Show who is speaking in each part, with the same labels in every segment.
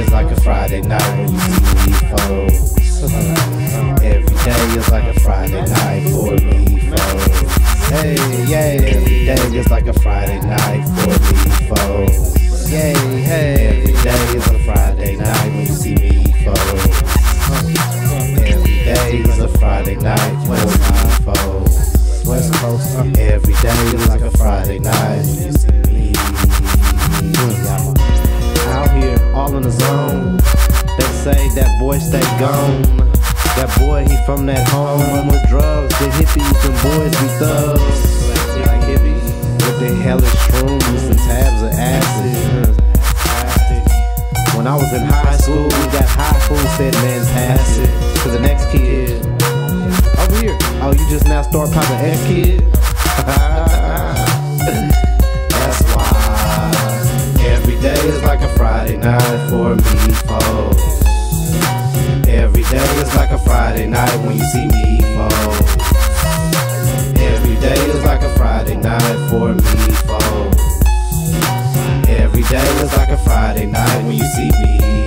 Speaker 1: is like a Friday night when you see me, folks. Every day is like a Friday night for me, folks. Hey, yeah, every day is like a Friday night for me, folks. Yay, hey, every day is a Friday night when you see me, folks. Every day is a Friday night for me, folks. West Coast, every day is like a Friday night when you see me. Out here, all in the zone. They say that boy stay gone. That boy, he from that home with drugs. The hippies, them boys be thugs. Like hippies with the hellish shrooms and tabs of acid. When I was in high school, we got high food, said man, pass it to the next kid. Over here. Oh, you just now start popping X, kid? That's why every day is like a Friday night for me, folks. Every day is like a Friday night when you see me, folks. Every day is like a Friday night for me, folks. Every day is like a Friday night when you see me.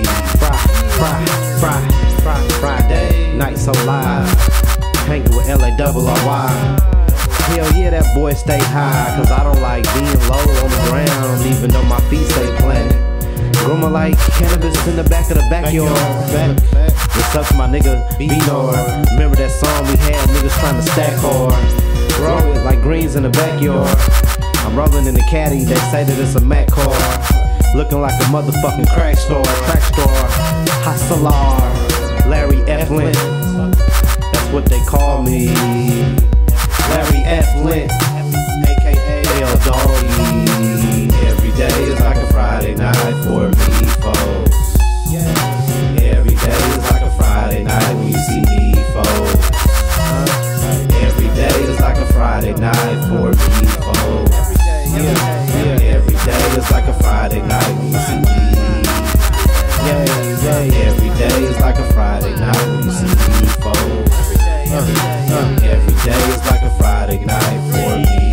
Speaker 1: Friday night so live, hanging with LA-double-R-Y. Hell yeah, that boy stay high, cause I don't like being low on the ground, even though my feet stay planted. Grandma like cannabis in the back of the backyard. What's up to my nigga B-Nord? Remember that song we had, niggas trying to stack hard. Roll it like greens in the backyard. I'm rolling in the caddy, they say that it's a Mac car. Looking like a motherfucking crack store. Hustler, Larry F. Lint. That's what they call me. Larry F. Lint, aka L Doggy. Every day is like a Friday night for me, folks. Every day is like a Friday night when you see me, folks. Every day is like a Friday night for me, folks. Every day is like a Friday night when you see me. Every day is like a Friday night when you see me, folks. Every day is like a Friday night for me.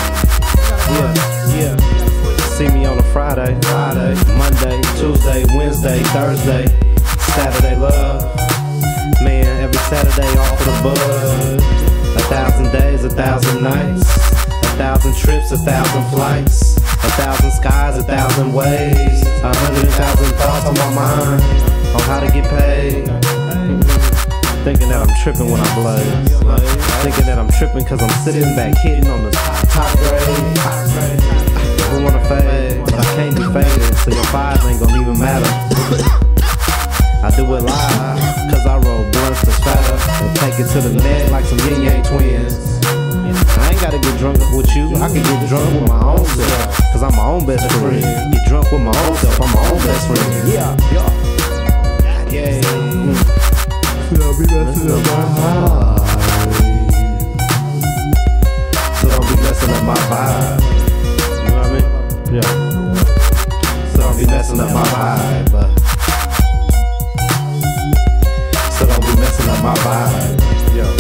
Speaker 1: See me on a Friday, Monday, Tuesday, Wednesday, Thursday, Saturday love. Man, every Saturday off of the buzz. 1,000 days, 1,000 nights, 1,000 trips, 1,000 flights, 1,000 skies, 1,000 ways, 100,000 thoughts on my mind on how to get paid. Thinking that I'm tripping when I blaze. Thinking that I'm tripping cause I'm sitting back hitting on the top grade. Who wanna fade? But I can't be faded, so your vibes ain't gon' even matter. I do it live, cause I roll blunts to strata and take it to the net like some yin yang twins. I ain't gotta get drunk with you, I can get drunk with my own self, cause I'm my own best friend. Get drunk with my own self, I'm my own best friend. So don't be messing up my vibe. So don't be messing up my vibe. You know what I mean? Yeah. So don't be messing up my vibe. So don't be messing up my vibe. Yeah.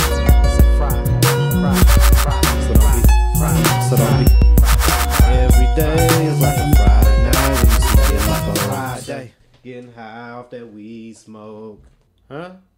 Speaker 1: So don't be. Every day is like a Friday night when you see me like a Friday. Getting high off that weed smoke. Huh?